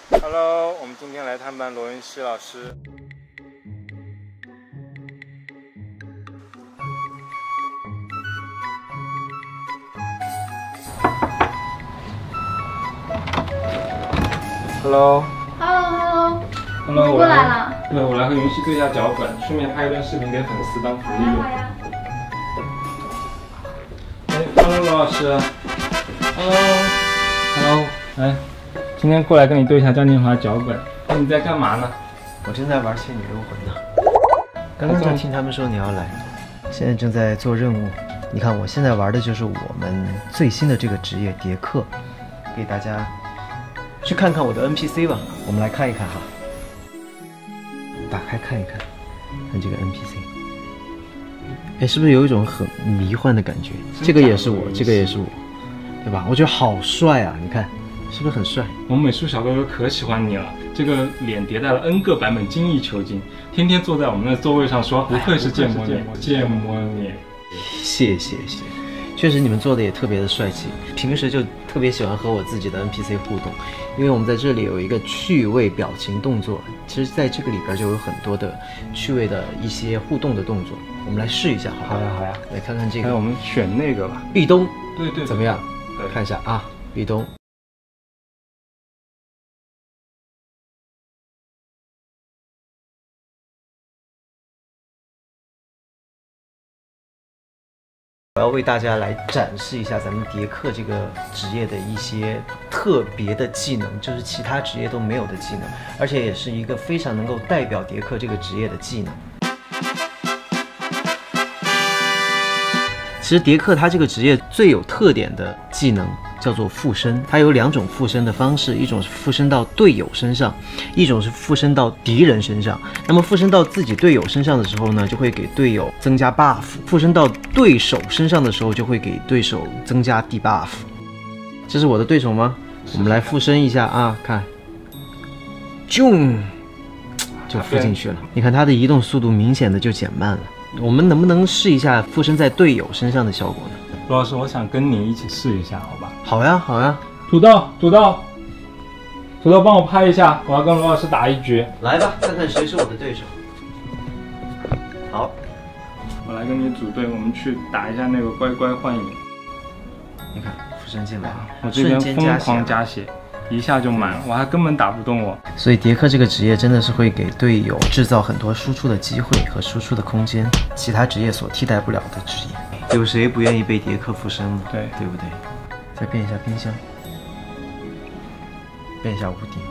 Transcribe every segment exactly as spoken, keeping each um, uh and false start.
Hello， 我们今天来探班罗云熙老师。Hello。 Hello，Hello。 Hello， 你过来了。 对，我来和云熙对一下脚本，顺便拍一段视频给粉丝当福利用。 好呀。 哎 ，Hello， 罗老师。Hello。Hello， 来，今天过来跟你对一下张建华脚本。哎，你在干嘛呢？ 我正在玩《倩女幽魂》呢。刚刚就听他们说你要来，现在正在做任务。你看，我现在玩的就是我们最新的这个职业蝶客，给大家去看看我的 N P C 吧。我们来看一看哈。 打开看一看，看这个 N P C， 哎，是不是有一种很迷幻的感觉？这个也是我，这个也是我，对吧？我觉得好帅啊！你看，是不是很帅？ 我们美术小哥哥可喜欢你了，这个脸迭代了 N 个版本，精益求精，天天坐在我们的座位上说，不愧是建模脸，建模脸。 谢谢谢。 确实，你们做的也特别的帅气。平时就特别喜欢和我自己的 N P C 互动，因为我们在这里有一个趣味表情动作。其实，在这个里边就有很多的趣味的一些互动的动作。我们来试一下，好吧？ 好呀，好呀。 来看看这个。 那我们选那个吧。 壁咚。 对 对, 对。 怎么样？ 对， 看一下啊，壁咚。 我要为大家来展示一下咱们蝶客这个职业的一些特别的技能，就是其他职业都没有的技能，而且也是一个非常能够代表蝶客这个职业的技能。其实蝶客他这个职业最有特点的技能叫做附身，它有两种附身的方式，一种是附身到队友身上，一种是附身到敌人身上。那么附身到自己队友身上的时候呢，就会给队友增加 buff； 附身到对手身上的时候，就会给对手增加 debuff。这是我的对手吗？我们来附身一下啊，看，啾，就附进去了。你看它的移动速度明显的就减慢了。我们能不能试一下附身在队友身上的效果呢？ 罗老师，我想跟你一起试一下，好吧？ 好呀，好呀。 土豆，土豆，土豆，帮我拍一下，我要跟罗老师打一局。 来吧，看看谁是我的对手。好， 我来跟你组队，我们去打一下那个乖乖幻影。 你看，附身进来， 我这边疯狂加血，一下就满了，我还根本打不动我。 所以蝶客这个职业真的是会给队友制造很多输出的机会和输出的空间，其他职业所替代不了的职业。 有谁不愿意被蝶客附身呢？ 对， 对不对？再变一下冰箱，变一下屋顶，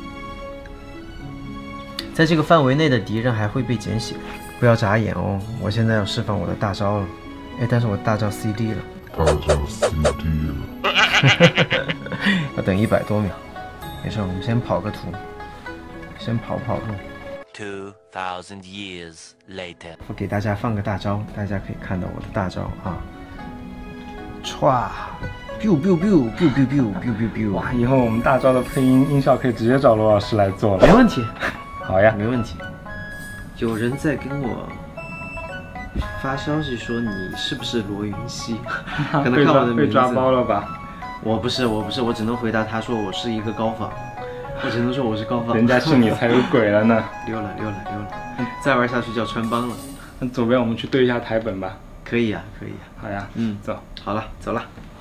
在这个范围内的敌人还会被减血，不要眨眼哦！我现在要释放我的大招了，哎，但是我大招 C D 了，大招 C D 了，要等一百多秒，没事，我们先跑个图，先跑跑路。 Two thousand years later， 我给大家放个大招，大家可以看到我的大招啊！歘 ，biu biu biu biu biu biu biu biu biu。 哇，以后我们大招的配音音效可以直接找罗老师来做了。 没问题， 好呀， 没问题。有人在跟我发消息说你是不是罗云熙？可能看我的名字被抓包了吧？ 我不是，我不是，我只能回答他说我是一个高仿。 我只能说我是高仿， 人家心里才有鬼了呢。 溜了溜了溜了，再玩下去就要穿帮了。 那左边我们去对一下台本吧。 可以呀、啊，可以呀、 啊。好呀， 嗯， 走， 好了，走了。